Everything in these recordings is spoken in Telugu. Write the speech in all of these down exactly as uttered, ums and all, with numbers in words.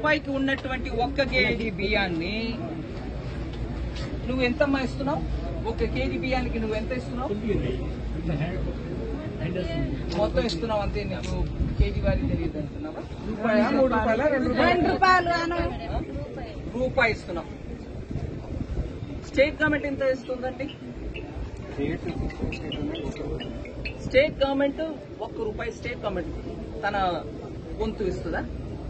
రూపాయికి ఉన్నటువంటి ఒక్క కేజీ బియ్యాన్ని నువ్వు ఎంతమ్మా ఇస్తున్నావు? ఒక కేజీ బియ్యానికి నువ్వు ఎంత ఇస్తున్నావు? మొత్తం ఇస్తున్నావు అంతే. నీకు కేజీ వారి తెలియదు అంటున్నావా? రూపాయ మూడు రూపాయల రెండు రూపాయలు రూపాయి ఇస్తున్నాం. స్టేట్ గవర్నమెంట్ ఎంత ఇస్తుందండి? స్టేట్ గవర్నమెంట్ ఒక్క రూపాయి స్టేట్ గవర్నమెంట్ తన వంతు ఇస్తుందా?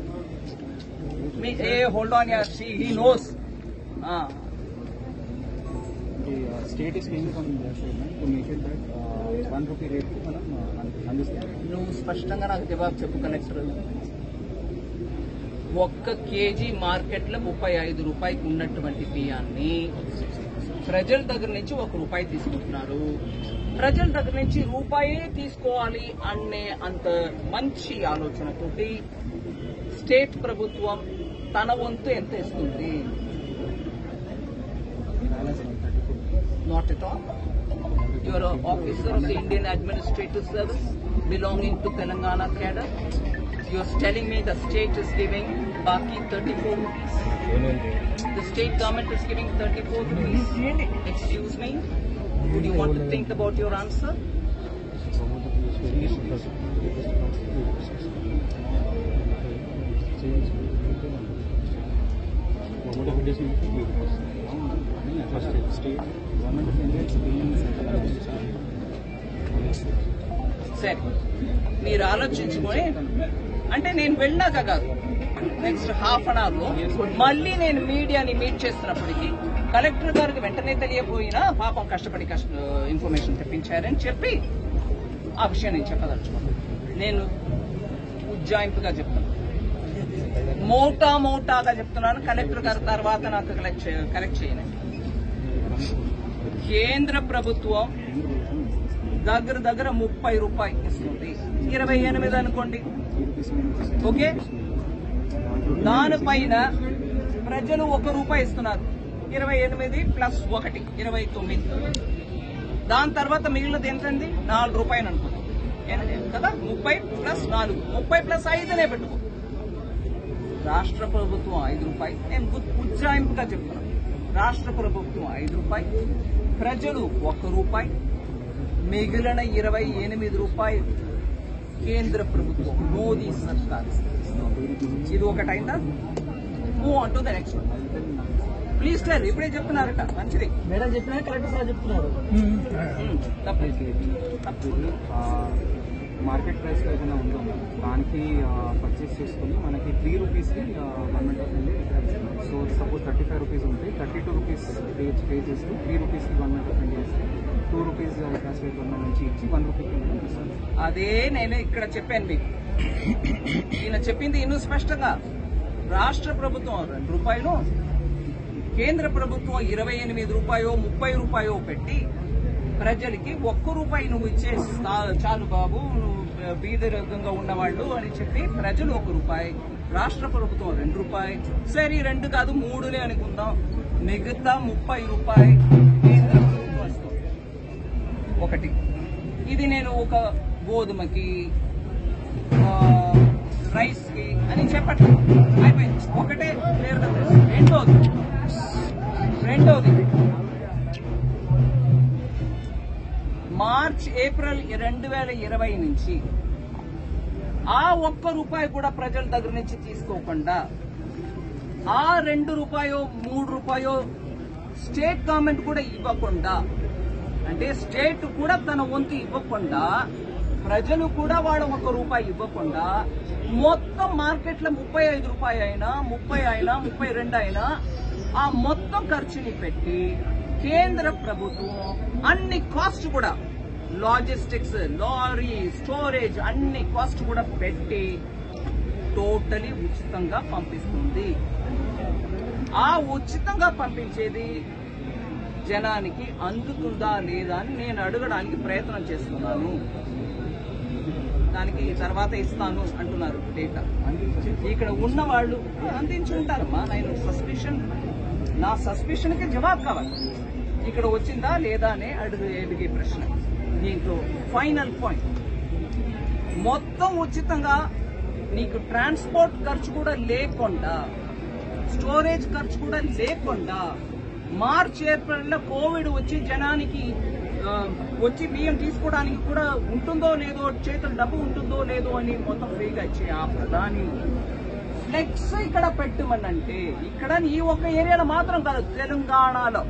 మీ a hold on yeah she he knows. State is paying from to make it that one rupee rate మనం అందిస్తాం. నువ్వు స్పష్టంగా నాకు జవాబు చెప్పు కలెక్టర్. ఒక్క కేజీ మార్కెట్లో ముప్పై ఐదు రూపాయికి ఉన్నటువంటి బియ్యాన్ని ప్రజల దగ్గర నుంచి ఒక రూపాయి తీసుకుంటున్నారు. ప్రజల దగ్గర నుంచి రూపాయే తీసుకోవాలి అనే అంత మంచి ఆలోచనతోటి స్టేట్ ప్రభుత్వం తన వంతు ఎంత ఇస్తుంది? Not at all. You are an officer of the Indian Administrative Service belonging to Telangana cadre. You are telling me the state is giving Baki thirty-four rupees. The state government is giving thirty-four rupees. Excuse me. Would you want to think about your answer? సరే, మీరు ఆలోచించుకొని అంటే నేను వెళ్ళాక కాదు, నెక్స్ట్ హాఫ్ అన్ అవర్ లో మళ్ళీ నేను మీడియాని మీట్ చేస్తున్నప్పటికీ కలెక్టర్ గారికి వెంటనే తెలియపోయినా పాపం కష్టపడి కష్ట ఇన్ఫర్మేషన్ తెప్పించారని చెప్పి ఆ విషయం నేను చెప్పదలుచుకున్నాను. నేను ఉజ్జాయింపుగా చెప్తాను, మోటా మోటాగా చెప్తున్నాను. కలెక్టర్ గారి తర్వాత నాకు కలెక్ట్ కరెక్ట్ చేయనండి. కేంద్ర ప్రభుత్వం దగ్గర దగ్గర ముప్పై రూపాయలు ఇస్తుంది, ఇరవై ఎనిమిది అనుకోండి, ఓకే. దానిపైన ప్రజలు ఒక రూపాయి ఇస్తున్నారు, ఇరవై ఎనిమిది ప్లస్ ఒకటి ఇరవై తొమ్మిది. దాని తర్వాత మిగిలినది ఎంతండి? నాలుగు రూపాయలు అనుకుంటాం కదా. ముప్పై ప్లస్ నాలుగు, ముప్పై ప్లస్ ఐదునే పెట్టుకో. రాష్ట్ర ప్రభుత్వం ఐదు రూపాయలు, నేను ఉజ్జాయింపుగా చెప్తున్నాను. రాష్ట్ర ప్రభుత్వం ఐదు రూపాయలు, ప్రజలు ఒక రూపాయి, మిగిలిన ఇరవై ఎనిమిది రూపాయలు కేంద్ర ప్రభుత్వం మోదీ సర్కార్. ఇది ఒకటైందా? Move on to the next one. Please clear. ఇప్పుడే చెప్తున్నారట, మంచిది. మేడం చెప్పినా కరెక్ట్ సార్ చెప్తున్నారు. మార్కెట్ ప్రైస్ ఏదైనా ఉందో దానికి పర్చేస్ చేసుకుని మనకి త్రీ రూపీస్కి గవర్నమెంట్ ఆఫ్ ఇండియా ఇక్కడ ఇస్తున్నారు. So suppose thirty five rupees ఉంటే thirty two rupees pay pay చేస్తూ త్రీ రూపీస్కి గవర్నమెంట్ ఆఫ్ ఇండియా ఇస్తే two rupees cash rate government నుంచి ఇచ్చి వన్ రూపీకి ఇస్తారు. అదే నేను ఇక్కడ చెప్పాను మీకు. ఈయన చెప్పింది ఇನ್ನು స్పష్టంగా. రాష్ట్ర ప్రభుత్వం రెండు రూపాయలు, కేంద్ర ప్రభుత్వం ఇరవై ఎనిమిది రూపాయో ముప్పై రూపాయో పెట్టి ప్రజలకి ఒక్క రూపాయి నువ్వు ఇచ్చే చాలు బాబు, నువ్వు బీదరికంగా ఉన్నవాళ్ళు అని చెప్పి ప్రజలు ఒక రూపాయి, రాష్ట్ర ప్రభుత్వం రెండు రూపాయి. సరే రెండు కాదు మూడునే అనుకుందాం, మిగతా ముప్పై రూపాయి కేంద్ర ప్రభుత్వం ఇస్తుంది. ఒకటి ఇది నేను ఒక గోధుమకి రైస్ కి అని చెప్పట్లేదు, అయిపోయింది. ఒకటే క్లియర్గా తెలుసు. రెండోది రెండోది మార్చ్ ఏప్రిల్ రెండు వేల ఇరవై నుంచి ఆ ఒక్క రూపాయి కూడా ప్రజల దగ్గర నుంచి తీసుకోకుండా ఆ రెండు రూపాయో మూడు రూపాయో స్టేట్ గవర్నమెంట్ కూడా ఇవ్వకుండా, అంటే స్టేట్ కూడా తన వంతు ఇవ్వకుండా, ప్రజలు కూడా వాళ్ళ ఒక్క రూపాయి ఇవ్వకుండా, మొత్తం మార్కెట్లో ముప్పై ఐదు రూపాయలు అయినా ముప్పై అయినా ముప్పై రెండు అయినా ఆ మొత్తం ఖర్చుని పెట్టి కేంద్ర ప్రభుత్వం అన్ని కాస్ట్ కూడా, లాజిస్టిక్స్, లారీ, స్టోరేజ్ అన్ని కాస్ట్ కూడా పెట్టి టోటలీ ఉచితంగా పంపిస్తుంది. ఆ ఉచితంగా పంపించేది జనానికి అందుతుందా లేదా అని నేను అడగడానికి ప్రయత్నం చేస్తున్నాను. దానికి తర్వాత ఇస్తాను అంటున్నారు డేటా. ఇక్కడ ఉన్న వాళ్ళు అందించి ఉంటారమ్మా. నేను సస్పిషన్, నా సస్పిషన్ కి జవాబు కావాలి. ఇక్కడ వచ్చిందా లేదా అనే అడుగు ఎదిగే ప్రశ్న. దీంట్లో ఫైనల్ పాయింట్, మొత్తం ఉచితంగా నీకు ట్రాన్స్పోర్ట్ ఖర్చు కూడా లేకుండా, స్టోరేజ్ ఖర్చు కూడా లేకుండా, మార్చ్ ఏప్రిల్లో కోవిడ్ వచ్చి జనానికి వచ్చి బియ్యం తీసుకోవడానికి కూడా ఉంటుందో లేదో, చేతులు డబ్బు ఉంటుందో లేదో అని మొత్తం ఫ్రీగా ఇచ్చే ఆ ప్రధాని ఫ్లెక్స్ ఇక్కడ పెట్టమనంటే, ఇక్కడ ఈ ఒక్క ఏరియాలో మాత్రం కాదు, తెలంగాణలో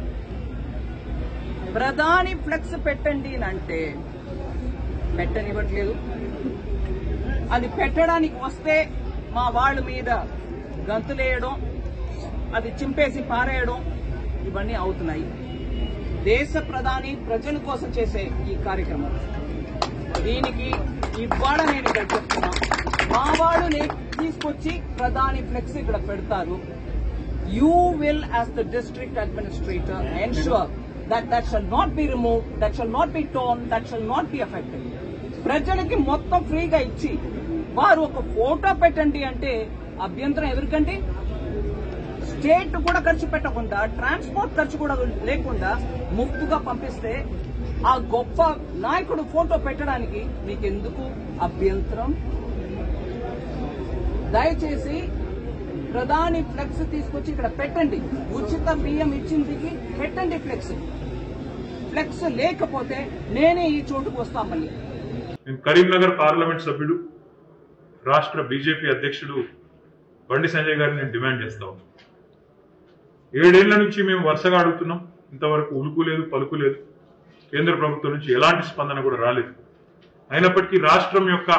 ప్రధాని ఫ్లెక్స్ పెట్టండి అంటే పెట్టనివ్వట్లేదు. అది పెట్టడానికి వస్తే మా వాళ్ళ మీద గంతులేయడం, అది చింపేసి పారేయడం ఇవన్నీ అవుతున్నాయి. దేశ ప్రధాని ప్రజల కోసం చేసే ఈ కార్యక్రమం, దీనికి ఇవాళ నేను ఇక్కడ చెప్తున్నా, మా వాళ్ళు తీసుకొచ్చి ప్రధాని ఫ్లెక్స్ ఇక్కడ పెడతారు. You will as the district administrator ensure that that shall not be removed, that shall not be torn, that shall not be affected. ప్రజలకి మొత్తం ఫ్రీగా ఇచ్చి వారు ఒక ఫోటో పెట్టండి అంటే అభ్యంతరం ఎవరికండి? స్టేట్ కూడా ఖర్చు పెట్టకుండా, ట్రాన్స్పోర్ట్ ఖర్చు కూడా లేకుండా ముఫ్తుగా పంపిస్తే ఆ గొప్ప నాయకుడు ఫోటో పెట్టడానికి మీకెందుకు అభ్యంతరం? దయచేసి ప్రధాని ఫ్లెక్స్ తీసుకొచ్చి ఇక్కడ పెట్టండి. ఉచిత బియ్యం ఇచ్చింది పెట్టండి ఫ్లెక్స్. ఫ్లెక్స్ లేకపోతే నేనే ఈ చోటుకు వస్తా. మళ్ళీ కరీంనగర్ పార్లమెంట్ సభ్యుడు, రాష్ట్ర బీజేపీ అధ్యక్షుడు బండి సంజయ్ గారిని నేను డిమాండ్ చేస్తా ఉన్నాను. ఏడేళ్ల నుంచి మేము వరుసగా అడుగుతున్నాం, ఇంతవరకు ఉలుకు లేదు, పలుకు లేదు. కేంద్ర ప్రభుత్వం నుంచి ఎలాంటి స్పందన కూడా రాలేదు. అయినప్పటికీ రాష్ట్రం యొక్క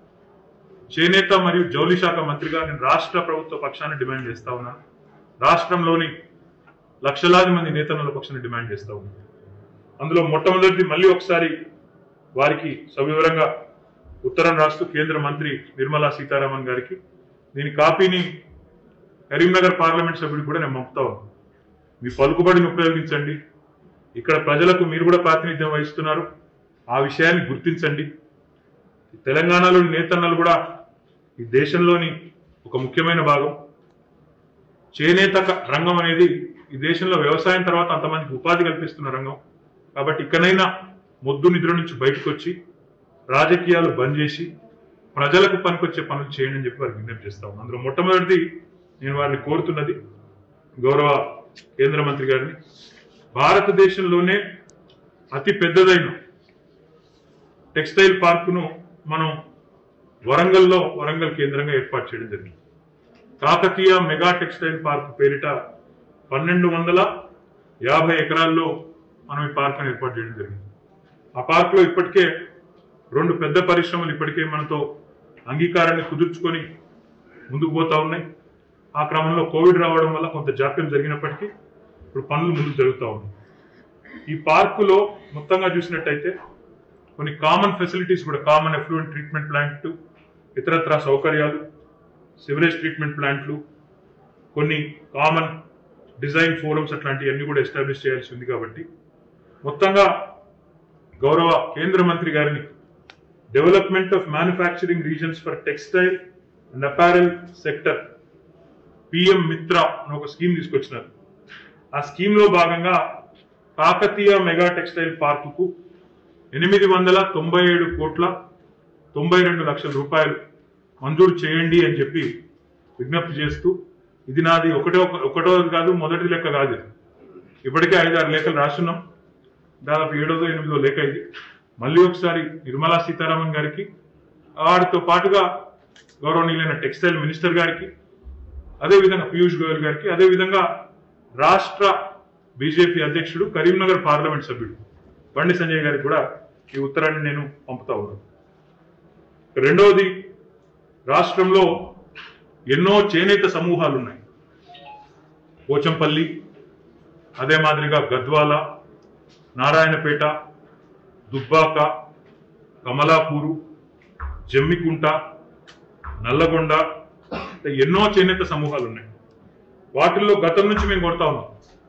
చేనేత మరియు జౌళి శాఖ మంత్రిగా నేను రాష్ట్ర ప్రభుత్వ పక్షాన్ని డిమాండ్ చేస్తా ఉన్నాను. రాష్ట్రంలోని లక్షలాది మంది నేతల పక్షాన్ని డిమాండ్ చేస్తా ఉన్నాను. అందులో మొట్టమొదటిది మళ్ళీ ఒకసారి వారికి సవివరంగా ఉత్తరం రాస్తూ కేంద్ర మంత్రి నిర్మలా సీతారామన్ గారికి దీని కాపీని కరీంనగర్ పార్లమెంట్ సభ్యుడికి కూడా నేను పంపుతా ఉన్నాను. మీ పలుకుబడిని ఉపయోగించండి, ఇక్కడ ప్రజలకు మీరు కూడా ప్రాతినిధ్యం వహిస్తున్నారు, ఆ విషయాన్ని గుర్తించండి. తెలంగాణలోని నేతన్నలు కూడా ఈ దేశంలోని ఒక ముఖ్యమైన భాగం. చేనేత రంగం అనేది ఈ దేశంలో వ్యవసాయం తర్వాత అంతమందికి ఉపాధి కల్పిస్తున్న రంగం. కాబట్టి ఇక్కడైనా మొద్దు నిద్ర నుంచి బయటకు వచ్చి రాజకీయాలు బంద్ చేసి ప్రజలకు పనికొచ్చే పనులు చేయండి అని చెప్పి వారికి విజ్ఞప్తి చేస్తాం. అందులో మొట్టమొదటిది నేను వారిని కోరుతున్నది, గౌరవ కేంద్ర మంత్రి గారిని, భారతదేశంలోనే అతి పెద్దదైన టెక్స్టైల్ పార్కును మనం వరంగల్లో వరంగల్ కేంద్రంగా ఏర్పాటు చేయడం జరిగింది. కాకతీయ మెగా టెక్స్టైల్ పార్క్ పేరిట పన్నెండు వందల యాభై ఎకరాల్లో మనం ఈ పార్క్ ఏర్పాటు చేయడం జరిగింది. ఆ పార్క్ లో ఇప్పటికే రెండు పెద్ద పరిశ్రమలు ఇప్పటికే మనతో అంగీకారాన్ని కుదుర్చుకొని ముందుకు పోతా ఉన్నాయి. ఆ క్రమంలో కోవిడ్ రావడం వల్ల కొంత జాప్యం జరిగినప్పటికీ ఇప్పుడు పనులు ముందుకు జరుగుతూ ఉన్నాయి. ఈ పార్కులో మొత్తంగా చూసినట్టయితే కొన్ని కామన్ ఫెసిలిటీస్ కూడా, కామన్ ఎఫ్లూయెంట్ ట్రీట్మెంట్ ప్లాంట్, ఇతరత్ర సౌకర్యాలు, సివరేజ్ ట్రీట్మెంట్ ప్లాంట్లు, కొన్ని కామన్ డిజైన్ ఫోరమ్స్ అట్లాంటివన్నీ కూడా ఎస్టాబ్లిష్ చేయాల్సి ఉంది. కాబట్టి మొత్తంగా గౌరవ కేంద్ర మంత్రి గారిని development of manufacturing regions for textile and apparel sector PM Mitra అని ఒక స్కీమ్ తీసుకొచ్చినారు. ఆ స్కీమ్ లో భాగంగా కాకతీయ మెగా టెక్స్టైల్ పార్కుకు ఎనిమిది వందల తొంభై ఏడు కోట్ల తొంభై రెండు లక్షల రూపాయలు మంజూరు చేయండి అని చెప్పి విజ్ఞప్తి చేస్తూ, ఇది నాది ఒకటో ఒకటో కాదు, మొదటి లెక్క కాదు, ఇప్పటికే ఐదారు లేఖలు రాస్తున్నాం. దాదాపు ఏడోదో ఎనిమిదో లేఖ ఇది. మళ్ళీ ఒకసారి నిర్మలా సీతారామన్ గారికి, వాటితో పాటుగా గౌరవనీయులైన టెక్స్టైల్ మినిస్టర్ గారికి, అదేవిధంగా పీయూష్ గోయల్ గారికి, అదేవిధంగా రాష్ట్ర బీజేపీ అధ్యక్షుడు కరీంనగర్ పార్లమెంట్ సభ్యుడు బండి సంజయ్ గారికి కూడా ఈ ఉత్తరాన్ని నేను పంపుతా ఉన్నాను. రెండవది, రాష్ట్రంలో ఎన్నో చేనేత సమూహాలు ఉన్నాయి. పోచంపల్లి, అదే మాదిరిగా గద్వాల, నారాయణపేట, దుబ్బాక, కమలాపూరు, జమ్మికుంట, నల్లగొండ, ఎన్నో చేనేత సమూహాలు ఉన్నాయి. వాటిల్లో గతం నుంచి మేము కొడతా ఉన్నాం.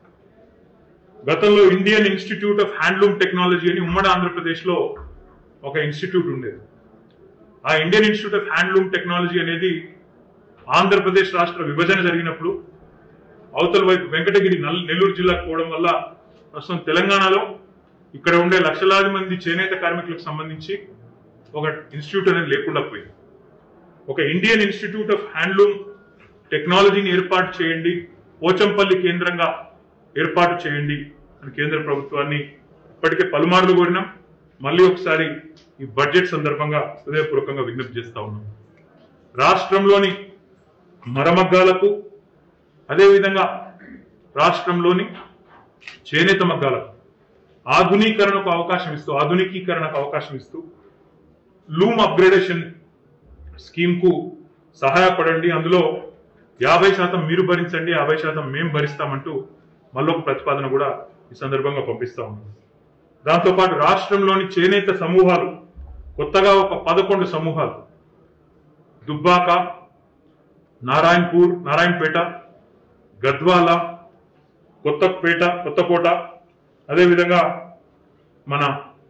గతంలో Indian institute of handloom technology అని ఉమ్మడి ఆంధ్రప్రదేశ్ లో ఒక ఇన్స్టిట్యూట్ ఉండేది. ఆ Indian institute of handloom technology అనేది ఆంధ్రప్రదేశ్ రాష్ట్ర విభజన జరిగినప్పుడు అవతల వైపు వెంకటగిరి నెల్లూరు జిల్లాకు పోవడం వల్ల ప్రస్తుతం తెలంగాణలో ఇక్కడ ఉండే లక్షలాది మంది చేనేత కార్మికులకు సంబంధించి ఒక ఇన్స్టిట్యూట్ అనేది లేకుండా పోయింది. ఒక ఇండియన్ ఇన్స్టిట్యూట్ ఆఫ్ హ్యాండ్లూమ్ టెక్నాలజీని ఏర్పాటు చేయండి, పోచంపల్లి కేంద్రంగా ఏర్పాటు చేయండి అని కేంద్ర ప్రభుత్వాన్ని ఇప్పటికే పలుమార్లు కోరినాం. మళ్ళీ ఒకసారి ఈ బడ్జెట్ సందర్భంగా హృదయపూర్వకంగా విజ్ఞప్తి చేస్తా ఉన్నాం. రాష్ట్రంలోని మరమగ్గాలకు అదేవిధంగా రాష్ట్రంలోని చేనేత మగ్గాలకు ఆధునీకరణకు అవకాశం ఇస్తూ ఆధునికీకరణకు అవకాశం ఇస్తూ లూమ్ అప్గ్రేడేషన్ స్కీమ్ కు సహాయపడండి, అందులో యాభై శాతం మీరు భరించండి, యాభై శాతం మేము భరిస్తామంటూ మళ్ళొక ప్రతిపాదన కూడా ఈ సందర్భంగా పంపిస్తా ఉన్నాం. దాంతోపాటు రాష్ట్రంలోని చేనేత సమూహాలు కొత్తగా ఒక పదకొండు సమూహాలు దుబ్బాక, నారాయణపూర్, నారాయణపేట, గద్వాల, కొత్తపేట, కొత్తకోట, అదేవిధంగా మన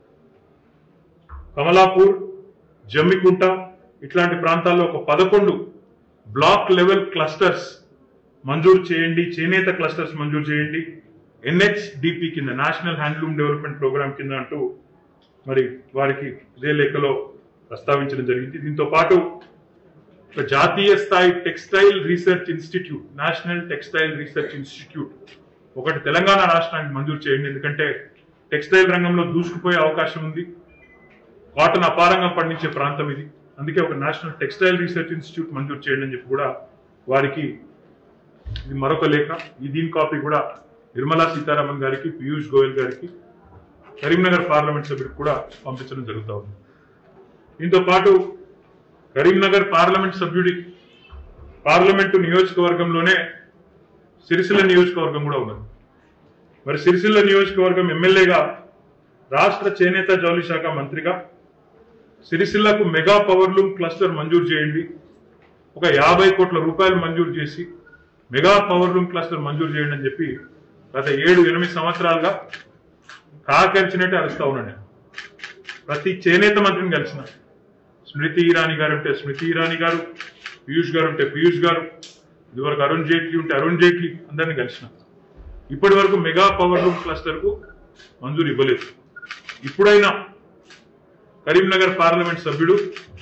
కమలాపూర్, జమ్మికుంట ఇట్లాంటి ప్రాంతాల్లో ఒక పదకొండు బ్లాక్ లెవెల్ క్లస్టర్స్ మంజూరు చేయండి, చేనేత క్లస్టర్స్ మంజూరు చేయండి, ఎన్హెచ్డిపి కింద నేషనల్ హ్యాండ్లూమ్ డెవలప్మెంట్ ప్రోగ్రామ్ కింద అంటూ మరి వారికి ఇదే లేఖలో ప్రస్తావించడం జరిగింది. దీంతో పాటు ఒక జాతీయ స్థాయి textile research institute, national textile research institute ఒకటి తెలంగాణ రాష్ట్రానికి మంజూరు చేయండి. ఎందుకంటే టెక్స్టైల్ రంగంలో దూసుకుపోయే అవకాశం ఉంది, కాటన్ అపారంగా పండించే ప్రాంతం ఇది. అందుకే ఒక నేషనల్ టెక్స్టైల్ రీసెర్చ్ ఇన్స్టిట్యూట్ మంజూరు చేయండి అని చెప్పి కూడా వారికి ఇది మరొక లేఖ. ఈ దీని కాపీ కూడా నిర్మలా సీతారామన్ గారికి, పీయూష్ గోయల్ గారికి, కరీంనగర్ పార్లమెంట్ సభ్యుడికి కూడా పంపించడం జరుగుతూ ఉంది. దీంతో పాటు కరీంనగర్ పార్లమెంట్ సభ్యుడి పార్లమెంటు నియోజకవర్గంలోనే సిరిసిల్ల నియోజకవర్గం కూడా ఉన్నది. మరి సిరిసిల్ల నియోజకవర్గం ఎమ్మెల్యేగా, రాష్ట్ర చేనేత జౌళి శాఖ మంత్రిగా సిరిసిల్లకు మెగా పవర్ లూమ్ క్లస్టర్ మంజూరు చేయండి, ఒక యాభై కోట్ల రూపాయలు మంజూరు చేసి మెగా పవర్ లూమ్ క్లస్టర్ మంజూరు చేయండి అని చెప్పి గత ఏడు ఎనిమిది సంవత్సరాలుగా కాకరిచినట్టే అరుస్తా ఉన్నాను. ప్రతి చేనేత మంత్రిని కలిసిన, స్మృతి ఇరానీ గారు ఉంటే స్మృతి ఇరానీ గారు, పీయూష్ గారు ఉంటే పీయూష్ గారు, ఇదివరకు అరుణ్ జైట్లీ ఉంటే అరుణ్ జైట్లీ, అందరినీ కలిసిన. ఇప్పటి వరకు మెగా పవర్ లూమ్ క్లస్టర్ కు మంజూరు ఇవ్వలేదు. ఇప్పుడైనా కరీంనగర్ పార్లమెంట్ సభ్యుడు,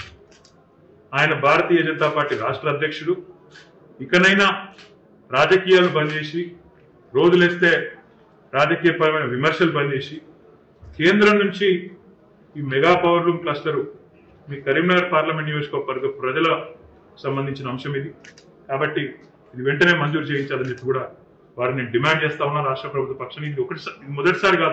ఆయన భారతీయ జనతా పార్టీ రాష్ట్ర అధ్యక్షుడు, ఇకనైనా రాజకీయాలు బంద్ చేసి, రోజులేస్తే రాజకీయపరమైన విమర్శలు బంద్ చేసి, కేంద్రం నుంచి ఈ మెగా పవర్ లూమ్ క్లస్టర్ మీ కరీంనగర్ పార్లమెంట్ నియోజకవర్గ ప్రజల సంబంధించిన అంశం ఇది కాబట్టి ఇది వెంటనే మంజూరు చేయించాలని చెప్పి కూడా వారిని డిమాండ్ చేస్తా ఉన్నా రాష్ట్ర ప్రభుత్వ పక్షాన్ని. ఇది ఒకటి మొదటిసారి కాదు,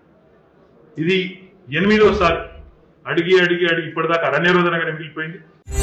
ఇది ఎనిమిదోసారి. అడిగి అడిగి అడిగి ఇప్పటిదాకా అరణ్య రోదనగానే మిగిలిపోయింది.